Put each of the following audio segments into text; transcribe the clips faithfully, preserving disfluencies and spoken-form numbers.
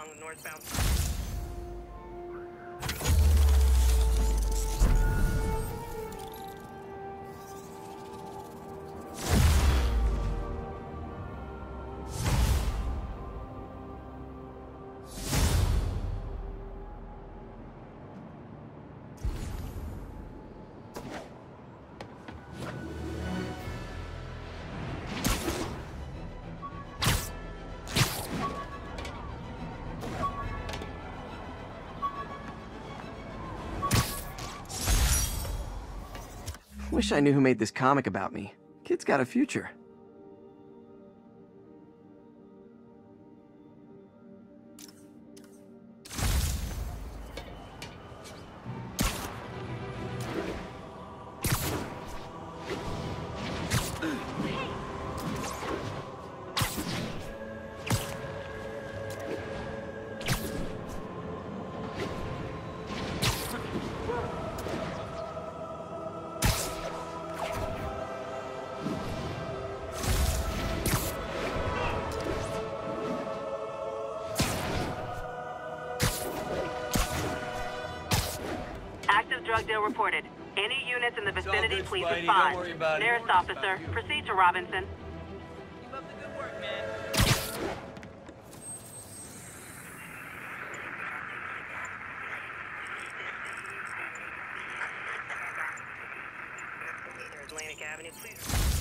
along the northbound. Wish I knew who made this comic about me. Kid's got a future. Active drug deal reported. Any units in the vicinity, good, please Spidey. respond. Don't worry about it. Nearest officer, proceed to Robinson. Keep up the good work, man. Atlantic Avenue, please.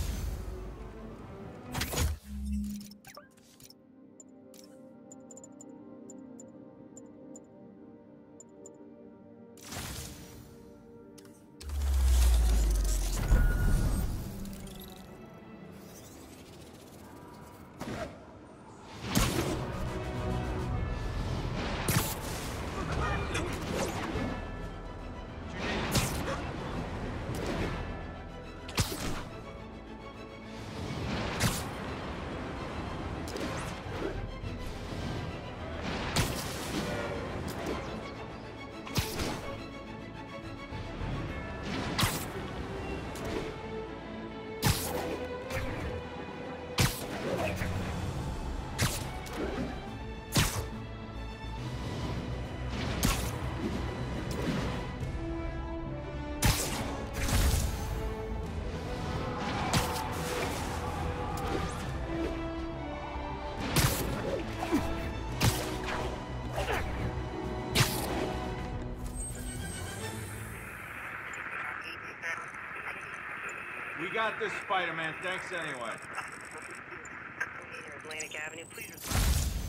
We got this, Spider-Man. Thanks anyway. Atlantic Avenue, please respond.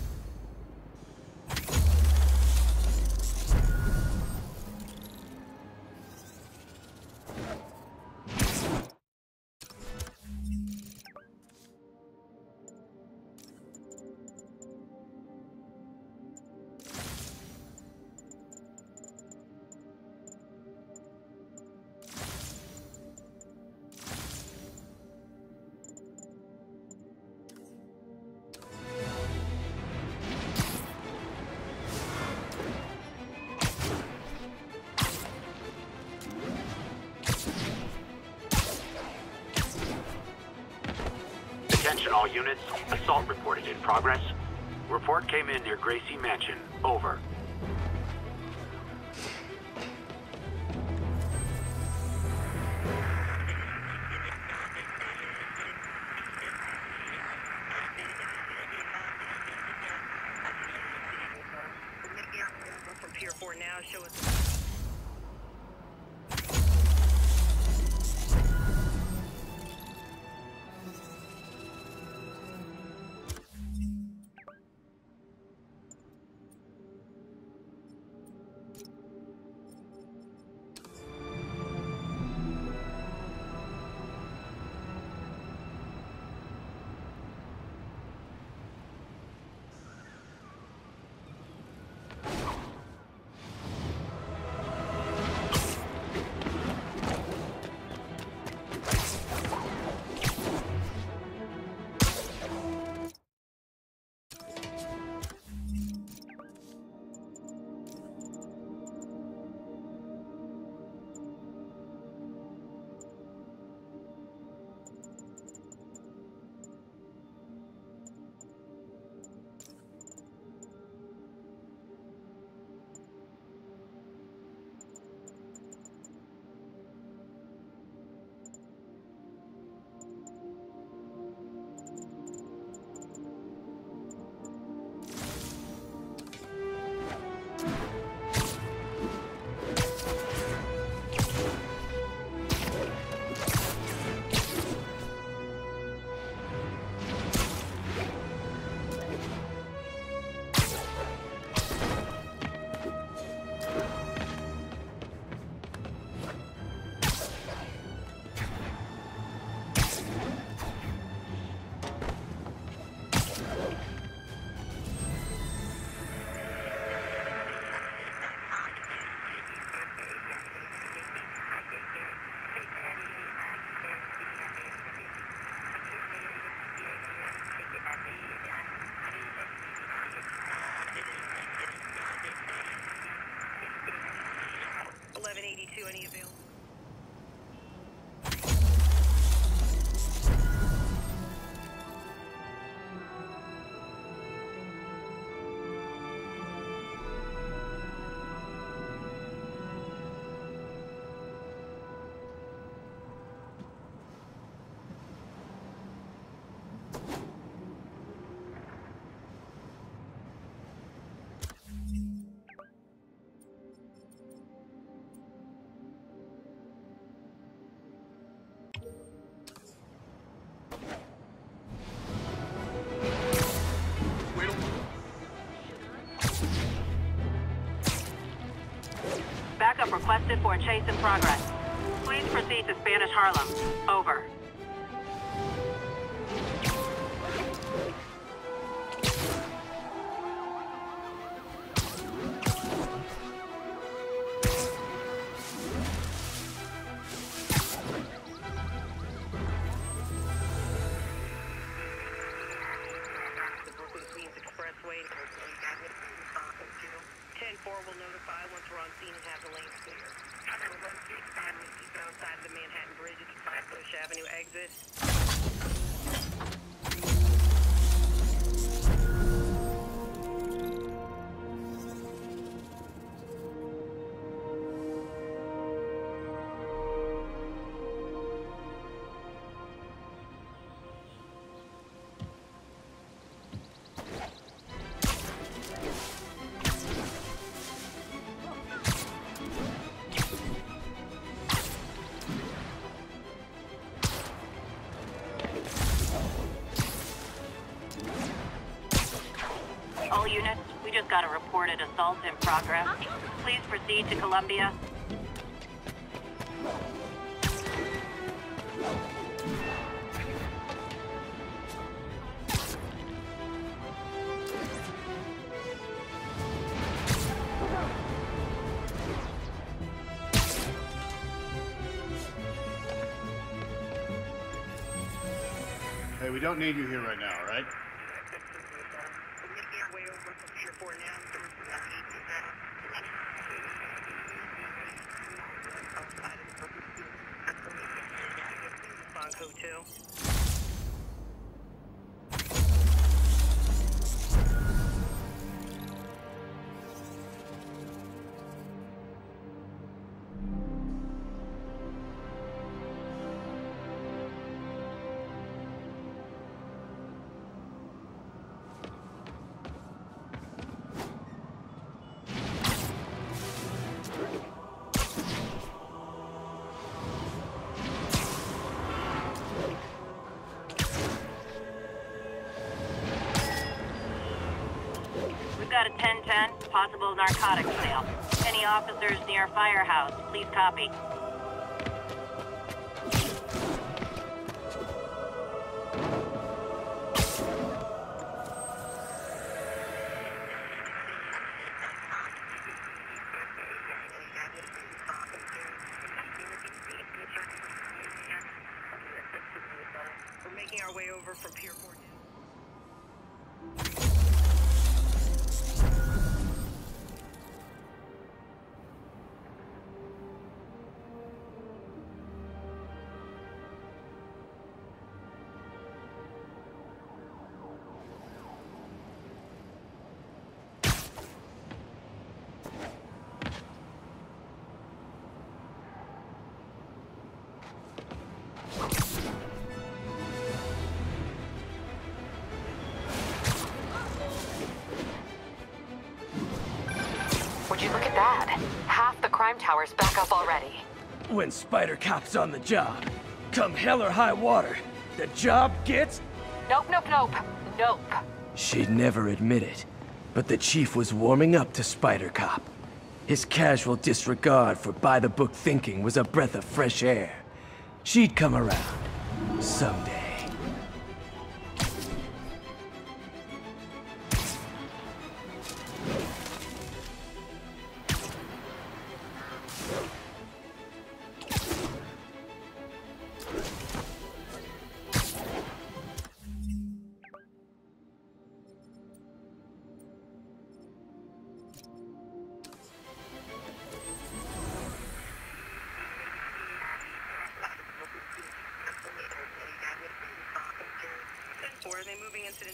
Attention all units. Assault reported in progress. Report came in near Gracie Mansion. Over. From Pier four now, show us. backup requested for a chase in progress. Please proceed to Spanish Harlem. Over. ten four will notify once we're on scene and have the lanes clear. Keep outside of the Manhattan Bridge at the Flatbush Avenue exit. All units, we just got a reported assault in progress. Please proceed to Columbia. Hey, we don't need you here right now, right? Code two. We've got a ten ten, possible narcotics sale. Any officers near Firehouse, please copy. We're making our way over from Pier four. Would you look at that? Half the crime tower's back up already. When Spider Cop's on the job, come hell or high water, the job gets... Nope, nope, nope. Nope. She'd never admit it, but the chief was warming up to Spider Cop. His casual disregard for by-the-book thinking was a breath of fresh air. She'd come around. Someday. Are they moving incident?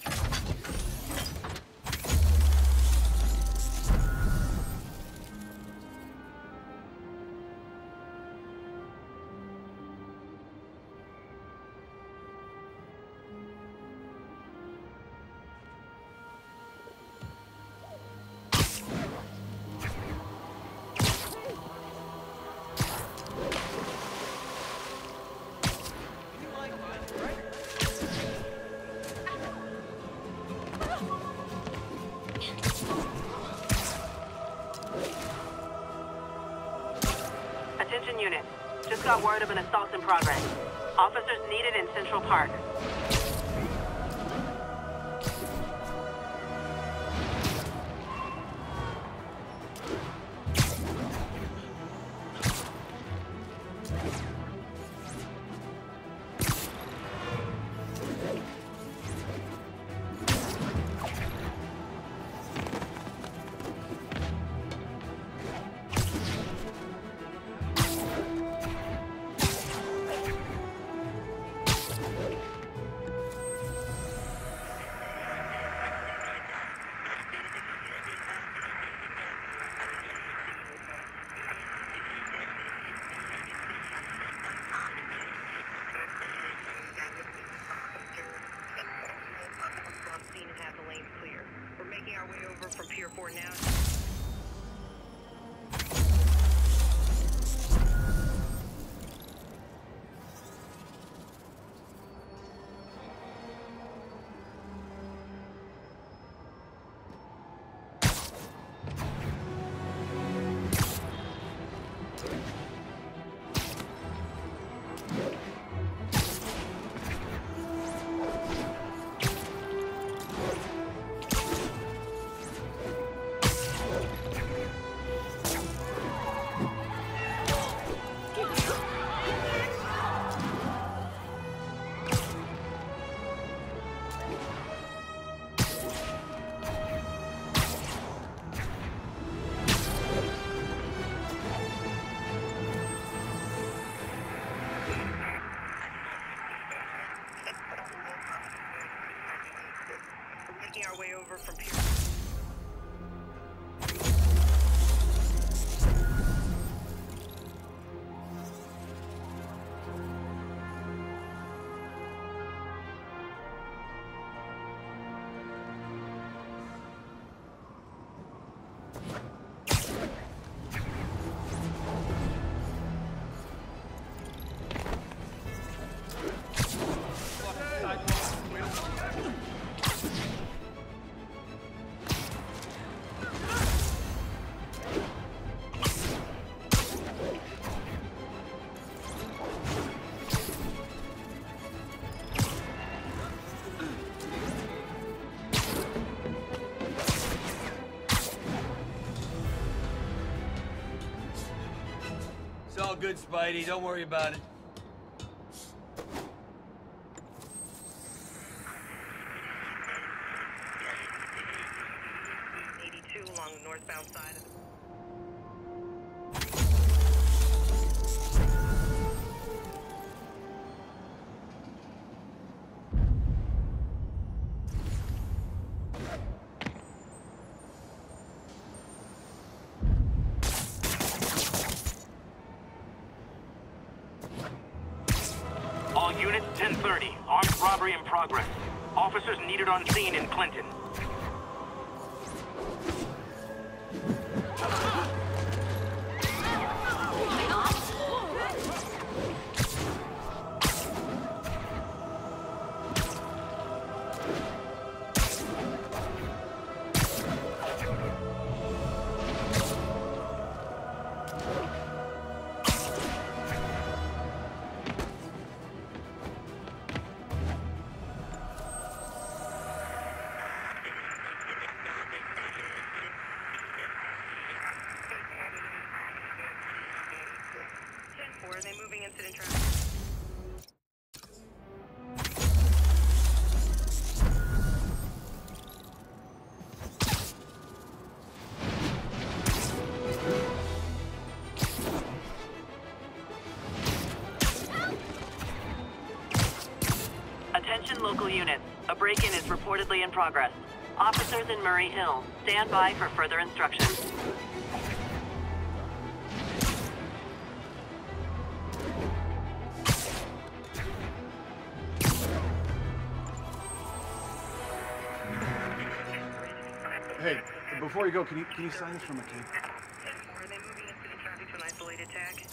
Attention units. Just got word of an assault in progress. Officers needed in Central Park. Our way over from Pier four now. Our way over from Pier. It's all good, Spidey. Don't worry about it. eighty-two along the northbound side of the... All units, ten thirty. Armed robbery in progress. Officers needed on scene in Clinton. Are they moving incident traffic? Attention local units. A break-in is reportedly in progress. Officers in Murray Hill, stand by for further instructions. Hey, before you go, can you can you sign this for my kid? Are they moving incident traffic to an isolated tag?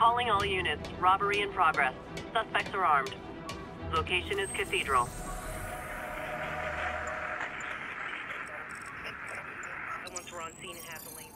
Calling all units. Robbery in progress. Suspects are armed. Location is Cathedral. Once we're on scene and have the lane.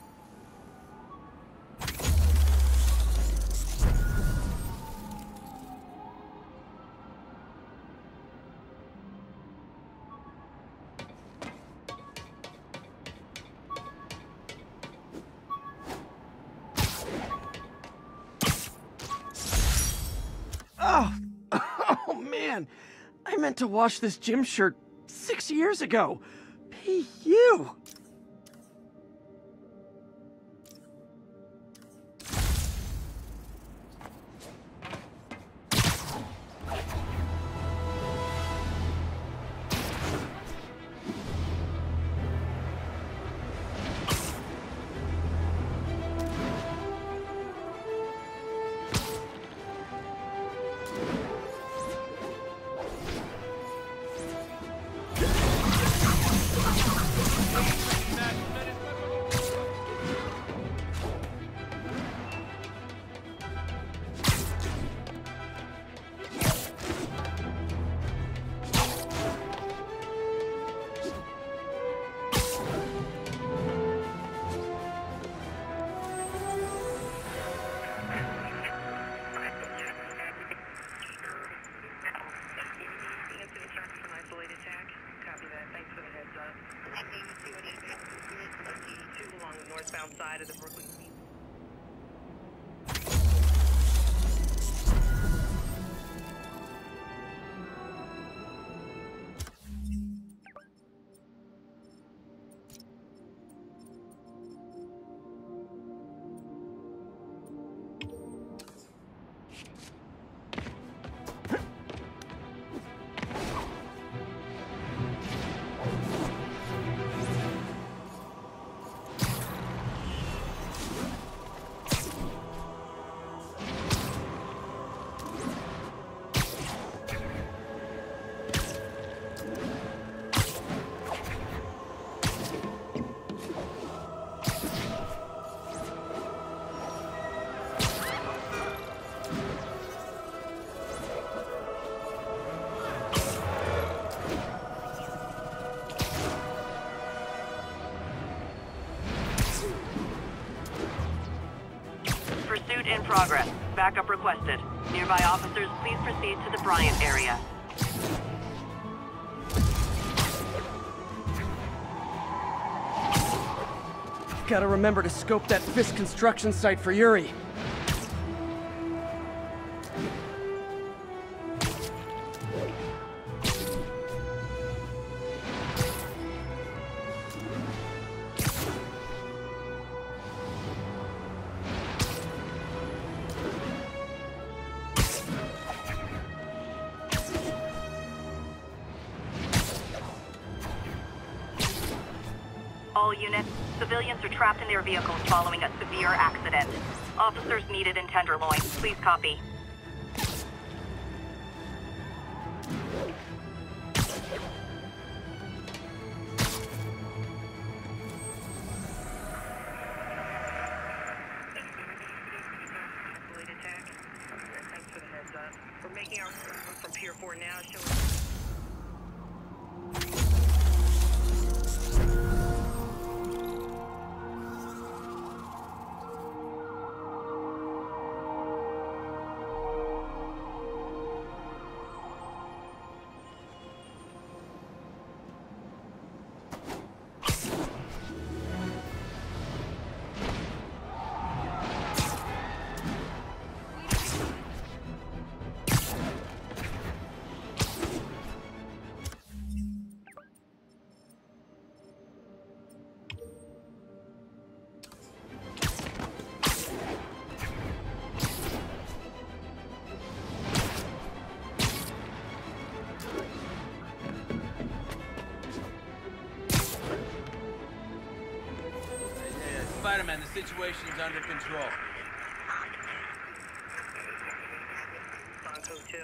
Oh, oh man, I meant to wash this gym shirt six years ago. P U. Northbound side of the Brooklyn Beach. Pursuit in progress. Backup requested. Nearby officers, please proceed to the Bryant area. Gotta remember to scope that Fisk construction site for Yuri. All units, civilians are trapped in their vehicles following a severe accident. Officers needed in Tenderloin. Please copy. Late attack. Thanks for the heads up. We're making our move from Pier four now, showing... Spider-Man, the situation's under control. On code two.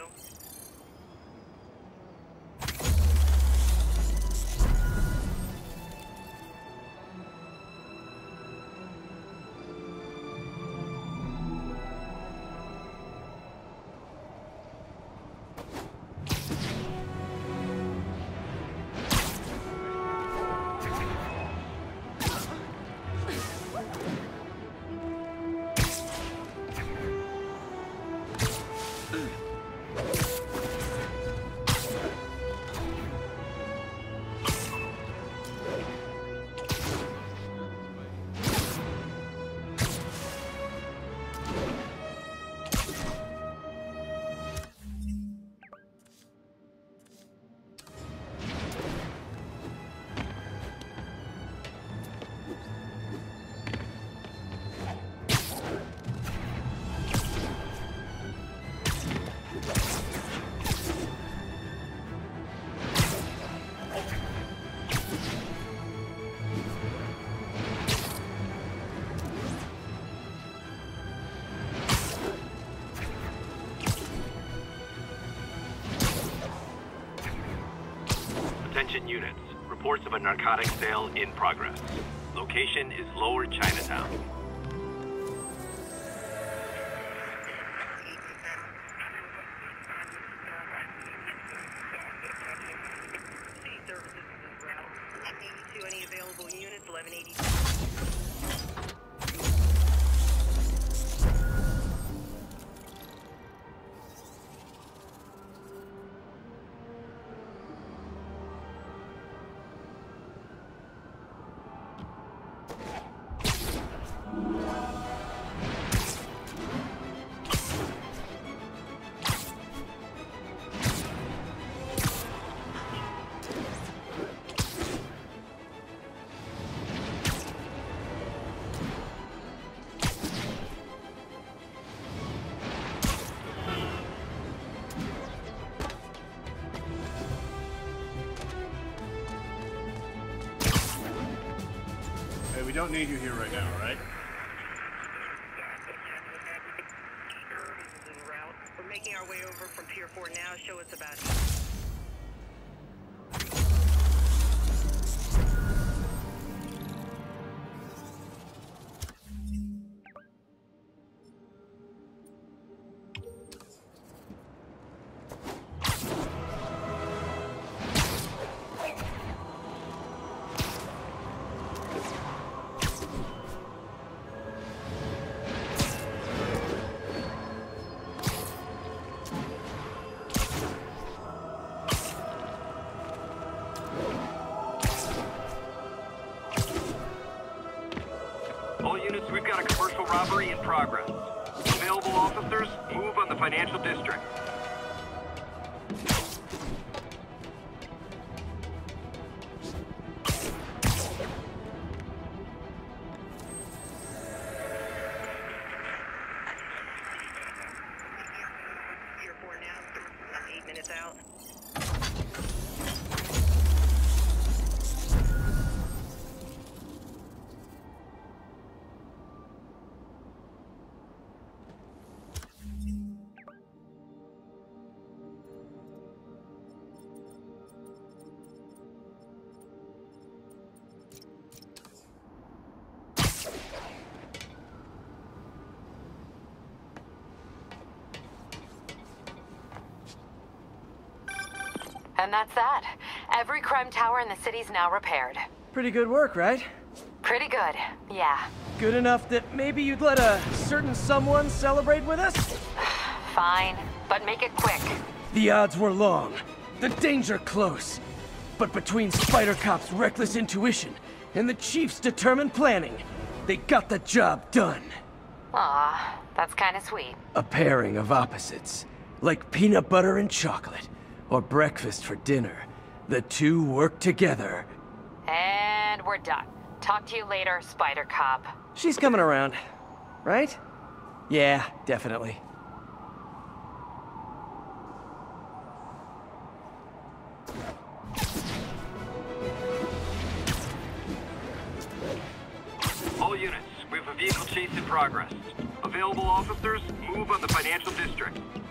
Reports of a narcotics sale in progress. Location is Lower Chinatown. Any available units, eleven eighty. We don't need you here right now, right? We're making our way over from Pier four now. Show us about it. All units, we've got a commercial robbery in progress. Available officers, move on the financial district. Pier four now. Eight minutes out. And that's that. Every crime tower in the city's now repaired. Pretty good work, right? Pretty good, yeah. Good enough that maybe you'd let a certain someone celebrate with us? Fine, but make it quick. The odds were long, the danger close. But between Spider Cop's reckless intuition and the Chief's determined planning, they got the job done. Aw, that's kinda sweet. A pairing of opposites, like peanut butter and chocolate, or breakfast for dinner. The two work together. And we're done. Talk to you later, Spider Cop. She's coming around, right? Yeah, definitely. All units, we have a vehicle chase in progress. Available officers, move on the financial district.